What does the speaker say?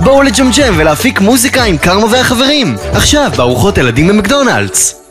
בואו לג'מג'ם ולהפיק מוזיקה עם קרמה והחברים. עכשיו בארוחות ילדים במקדונלדס.